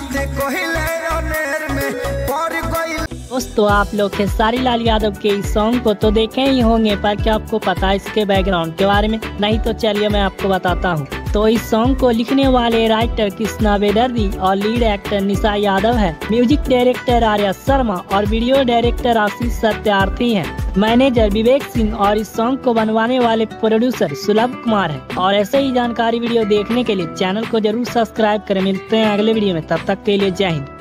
दोस्तों आप लोग खेसारी लाल यादव के इस सॉन्ग को तो देखे ही होंगे, पर क्या आपको पता है इसके बैकग्राउंड के बारे में? नहीं तो चलिए मैं आपको बताता हूँ। तो इस सॉन्ग को लिखने वाले राइटर कृष्णा बेदर्दी और लीड एक्टर निशा यादव है। म्यूजिक डायरेक्टर आर्या शर्मा और वीडियो डायरेक्टर आशीष सत्यार्थी हैं। मैनेजर विवेक सिंह और इस सॉन्ग को बनवाने वाले प्रोड्यूसर सुलभ कुमार है। और ऐसे ही जानकारी वीडियो देखने के लिए चैनल को जरूर सब्सक्राइब करें। मिलते हैं अगले वीडियो में, तब तक के लिए जय हिंद।